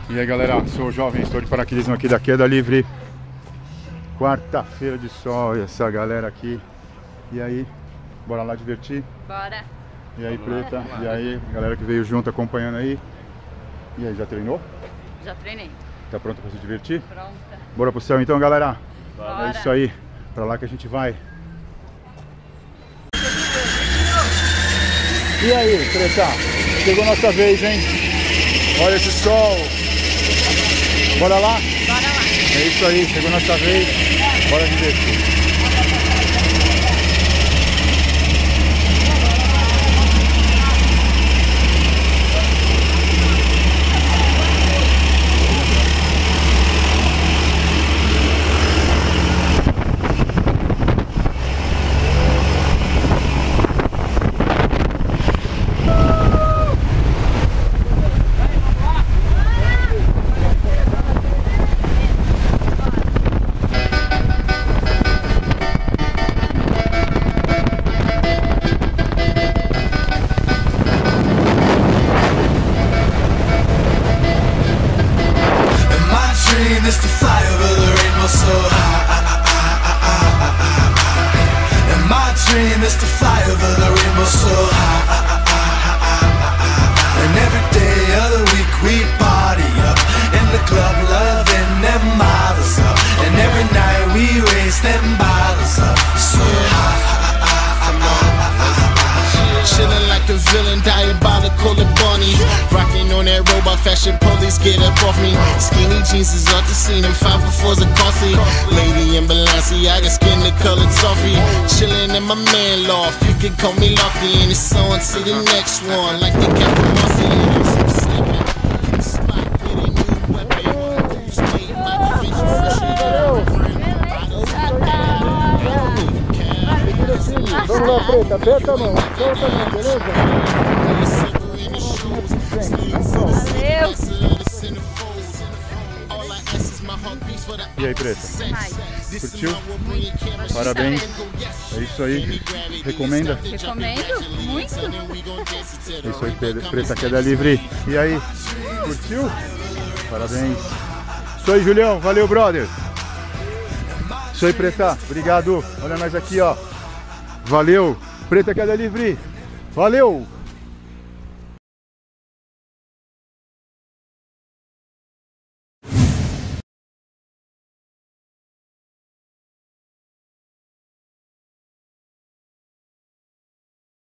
E aí galera, sou o Jovem, estou de paraquedismo aqui da Queda Livre. Quarta-feira de sol e essa galera aqui. E aí, bora lá divertir? Bora! E aí, Preta? E aí, galera que veio junto acompanhando aí. E aí, já treinou? Já treinei. Tá pronta pra se divertir? Pronta. Bora pro céu então, galera? Bora. É isso aí, pra lá que a gente vai. E aí, Preta? Chegou nossa vez, hein? Olha esse sol! Bora lá? Bora lá! É isso aí, chegou nossa vez. Bora divertir. Is to fly over the rainbow so high. And my dream is to fly over the rainbow so high. And every day of the week we party up in the club, loving them models up. And every night we raise them bottles up so high. Chillin' like a villain, diabolical and bunny. Rockin' on that robot fashion, police get up off me. Skinny jeans is off the scene, and 504s are costly. Lady in Balenciaga, skin the color toffee. Chillin' in my man loft, you can call me Lofty. And it's on to the next one, like the Captain Mossy. Vamos lá, Preta, aperta a mão, solta a mão, beleza? Valeu! E aí, Preta? Demais. Curtiu? Parabéns. É isso aí. Recomenda? Recomendo muito. É isso aí, Preta Queda Livre. E aí, curtiu? Parabéns. Isso aí, Julião. Valeu, brother. Isso aí, Preta. Obrigado. Olha nós aqui, ó. Valeu. Preta Queda Livre. Valeu.